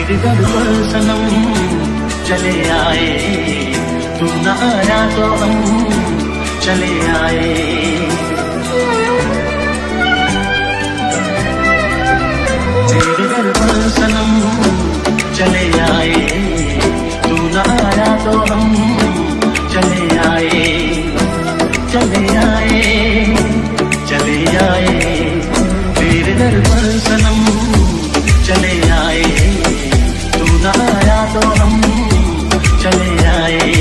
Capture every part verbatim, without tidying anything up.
तेरे दर पर सनम चले आए, तू न आया तो हम चले आए। तेरे दर पर सनम चले आए, तू न आया तो हम चले आए, चले आए, चले आए। तेरे दर पर सनम चले आए, तू न आया तो हम चले आए।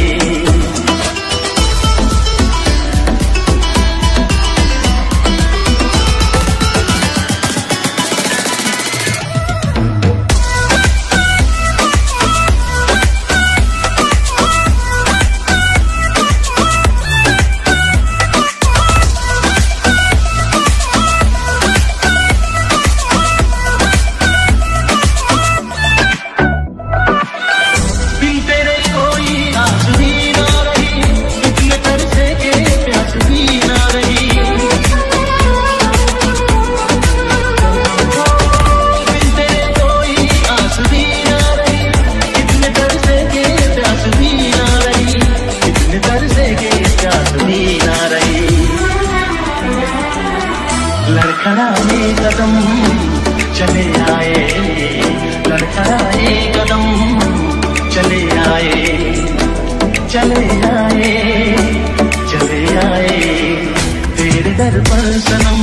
लड़खड़ाए कदम चले आए, लड़खड़ाए कदम चले आए, चले आए, चले आए। तेरे दर पर सनम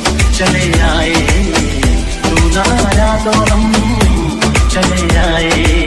चले आए, तू न आया तो हम चले आए।